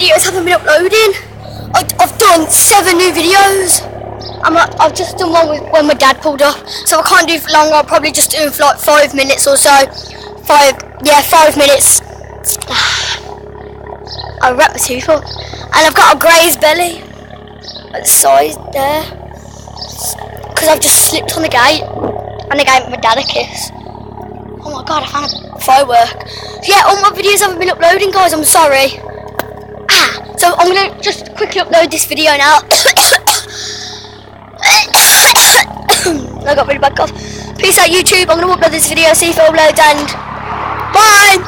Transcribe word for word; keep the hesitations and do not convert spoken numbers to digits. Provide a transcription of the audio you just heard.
videos haven't been uploading. I, I've done seven new videos. I'm a, I've just done one with when my dad pulled up, so I can't do for long. I'll probably just do it for like five minutes or so. Five, yeah, five minutes. I wrap my tooth up, and I've got a grazed belly at the side there, because I've just slipped on the gate, and I gave my dad a kiss. Oh my god, I found a firework. So yeah, all my videos haven't been uploading, guys, I'm sorry. Ah, so I'm going to just quickly upload this video now. I got really bad cough. Peace out, YouTube. I'm going to upload this video, see if it uploads, and bye!